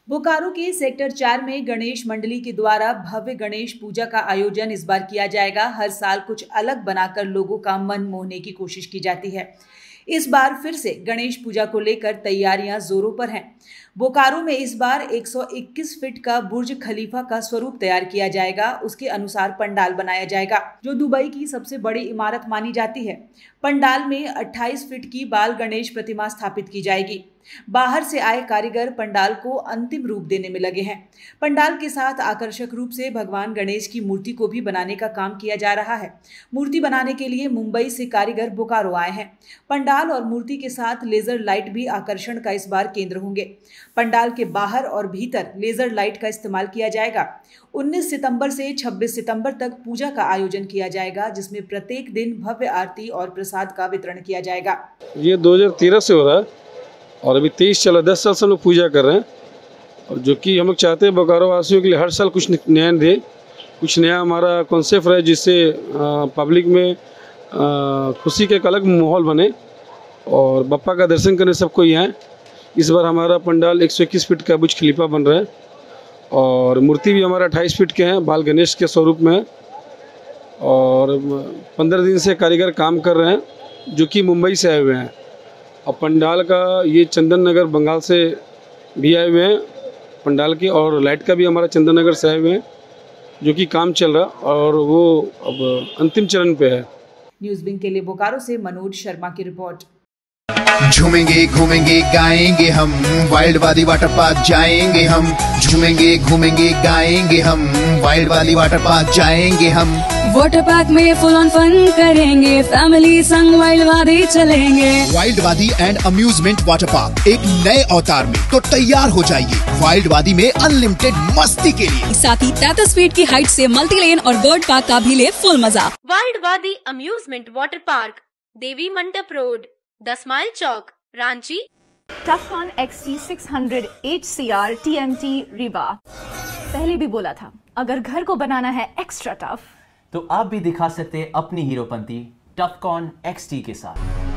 बोकारो के सेक्टर 4 में गणेश मंडली के द्वारा भव्य गणेश पूजा का आयोजन इस बार किया जाएगा। हर साल कुछ अलग बनाकर लोगों का मन मोहने की कोशिश की जाती है। इस बार फिर से गणेश पूजा को लेकर तैयारियां जोरों पर हैं। बोकारो में इस बार 121 फीट का बुर्ज खलीफा का स्वरूप तैयार किया जाएगा। उसके अनुसार पंडाल बनाया जाएगा, जो दुबई की सबसे बड़ी इमारत मानी जाती है। पंडाल में 28 फीट की बाल गणेश प्रतिमा स्थापित की जाएगी। बाहर से आए कारीगर पंडाल को अंतिम रूप देने में लगे हैं। पंडाल के साथ आकर्षक रूप से भगवान गणेश की मूर्ति को भी बनाने का काम किया जा रहा है। मूर्ति बनाने के लिए मुंबई से कारीगर बोकारो आए हैं। पंडाल और मूर्ति के साथ लेजर लाइट भी आकर्षण का इस बार केंद्र होंगे। पंडाल के बाहर और भीतर लेजर लाइट का इस्तेमाल किया जाएगा। 19 सितंबर से 26 सितंबर तक पूजा का आयोजन किया जाएगा, जिसमें प्रत्येक दिन भव्य आरती और प्रसाद का वितरण किया जाएगा। ये 2013 से हो रहा है और अभी 23 चला, 10 साल से हम लोग पूजा कर रहे हैं। और जो कि हम लोग चाहते हैं बोकारो वासियों के लिए हर साल कुछ नया दे, कुछ नया हमारा कॉन्सेप्ट रहे, जिससे पब्लिक में खुशी का एक अलग माहौल बने और बप्पा का दर्शन करने सबको ही आए। इस बार हमारा पंडाल 121 फीट का बुर्ज खलीफा बन रहा है और मूर्ति भी हमारा 28 फीट के हैं, बाल गणेश के स्वरूप में है। और 15 दिन से कारीगर काम कर रहे हैं, जो कि मुंबई से आए हुए हैं। और पंडाल का ये चंदन नगर बंगाल से भी आए हुए हैं पंडाल के, और लाइट का भी हमारा चंदन नगर से आए हुए हैं, जो कि काम चल रहा और वो अब अंतिम चरण पे है। न्यूज़ विंग के लिए बोकारो से मनोज शर्मा की रिपोर्ट। झूमेंगे घूमेंगे गाएंगे हम, वाइल्ड वाली वाटर पार्क जाएंगे हम। झूमेंगे घूमेंगे गाएंगे हम, वाइल्ड वाली वाटर पार्क जाएंगे हम। वाटर पार्क में फुल ऑन फन करेंगे, फैमिली संग वाइल्ड वादी चलेंगे। वाइल्ड वादी एंड अम्यूजमेंट वाटर पार्क एक नए अवतार में, तो तैयार हो जाइए वाइल्ड वादी में अनलिमिटेड मस्ती के लिए। साथ ही 33 फीट की हाइट से मल्टी लेन और बर्ड पार्क का भी ले फुल मजा। वाइल्ड वादी amusement water park, Devi Mandap road, 10 mile Chowk, Ranchi. Tufcon XT 600 HCR TMT रिवा। पहले भी बोला था, अगर घर को बनाना है एक्स्ट्रा टफ, तो आप भी दिखा सकते हैं अपनी हीरोपंती टफकॉन XT के साथ।